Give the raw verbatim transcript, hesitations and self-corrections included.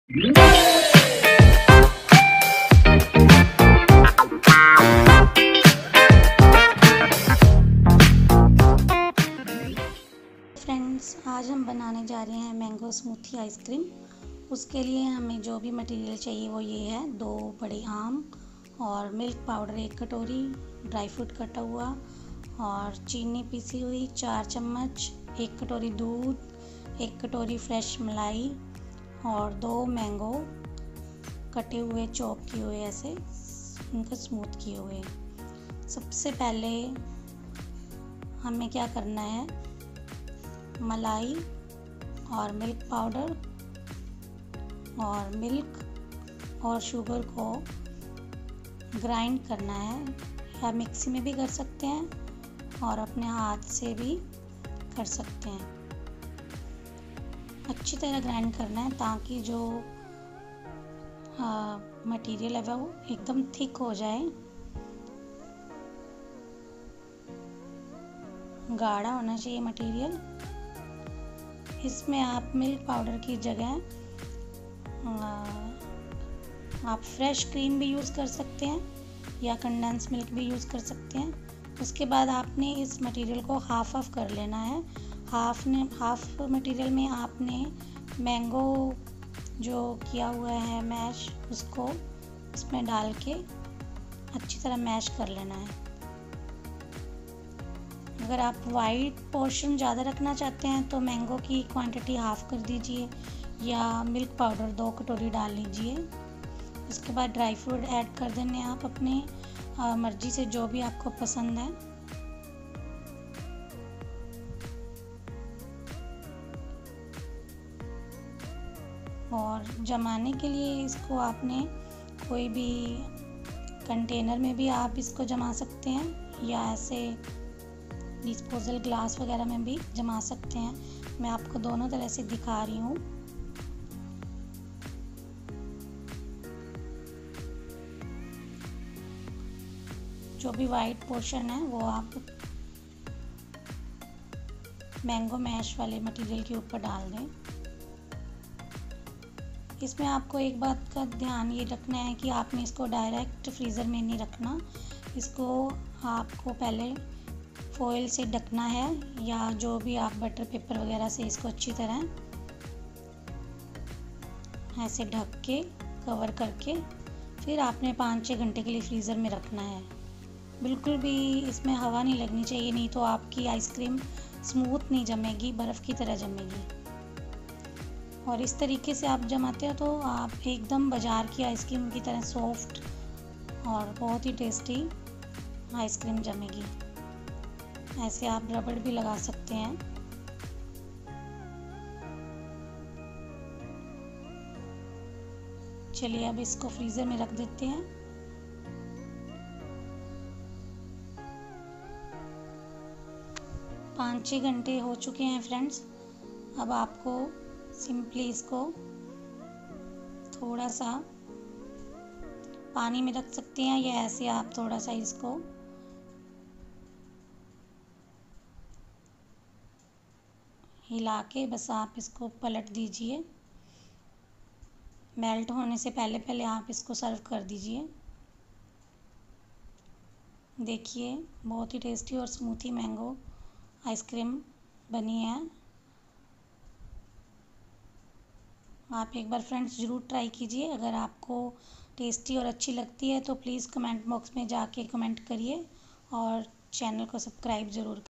Friends, आज हम बनाने जा रहे हैं मैंगो स्मूथी आइसक्रीम। उसके लिए हमें जो भी मटेरियल चाहिए वो ये है: दो बड़े आम और मिल्क पाउडर एक कटोरी, ड्राई फ्रूट कटा हुआ और चीनी पीसी हुई चार चम्मच, एक कटोरी दूध, एक कटोरी फ्रेश मलाई और दो मैंगो कटे हुए, चॉप किए हुए, ऐसे उनको स्मूथ किए हुए। सबसे पहले हमें क्या करना है, मलाई और मिल्क पाउडर और मिल्क और शुगर को ग्राइंड करना है, या मिक्सी में भी कर सकते हैं और अपने हाथ से भी कर सकते हैं। अच्छी तरह ग्राइंड करना है ताकि जो मटेरियल है वो एकदम थिक हो जाए, गाढ़ा होना चाहिए मटेरियल। इसमें आप मिल्क पाउडर की जगह आप फ्रेश क्रीम भी यूज़ कर सकते हैं या कंडेंस मिल्क भी यूज़ कर सकते हैं। उसके बाद आपने इस मटेरियल को हाफ ऑफ कर लेना है। हाफ ने हाफ मटेरियल में आपने मैंगो जो किया हुआ है मैश, उसको इसमें डाल के अच्छी तरह मैश कर लेना है। अगर आप वाइट पोर्शन ज़्यादा रखना चाहते हैं तो मैंगो की क्वांटिटी हाफ़ कर दीजिए या मिल्क पाउडर दो कटोरी डाल लीजिए। इसके बाद ड्राई फ्रूट ऐड कर देने आप अपने मर्ज़ी से, जो भी आपको पसंद है। और जमाने के लिए इसको आपने कोई भी कंटेनर में भी आप इसको जमा सकते हैं या ऐसे डिस्पोजल ग्लास वगैरह में भी जमा सकते हैं। मैं आपको दोनों तरह से दिखा रही हूँ। जो भी वाइट पोर्शन है वो आप मैंगो मैश वाले मटेरियल के ऊपर डाल दें। इसमें आपको एक बात का ध्यान ये रखना है कि आपने इसको डायरेक्ट फ्रीज़र में नहीं रखना। इसको आपको पहले फॉइल से ढकना है या जो भी आप बटर पेपर वगैरह से इसको अच्छी तरह ऐसे ढक के कवर करके फिर आपने पाँच छः घंटे के लिए फ्रीज़र में रखना है। बिल्कुल भी इसमें हवा नहीं लगनी चाहिए, नहीं तो आपकी आइसक्रीम स्मूथ नहीं जमेगी, बर्फ़ की तरह जमेगी। और इस तरीके से आप जमाते हो तो आप एकदम बाज़ार की आइसक्रीम की तरह सॉफ्ट और बहुत ही टेस्टी आइसक्रीम जमेगी। ऐसे आप रबड़ भी लगा सकते हैं। चलिए अब इसको फ्रीज़र में रख देते हैं। पाँच छः घंटे हो चुके हैं फ्रेंड्स। अब आपको सिंपली इसको थोड़ा सा पानी में रख सकते हैं या ऐसे आप थोड़ा सा इसको हिला के बस आप इसको पलट दीजिए। मेल्ट होने से पहले पहले आप इसको सर्व कर दीजिए। देखिए बहुत ही टेस्टी और स्मूथी मैंगो आइसक्रीम बनी है। आप एक बार फ्रेंड्स ज़रूर ट्राई कीजिए। अगर आपको टेस्टी और अच्छी लगती है तो प्लीज़ कमेंट बॉक्स में जाके कमेंट करिए और चैनल को सब्सक्राइब ज़रूर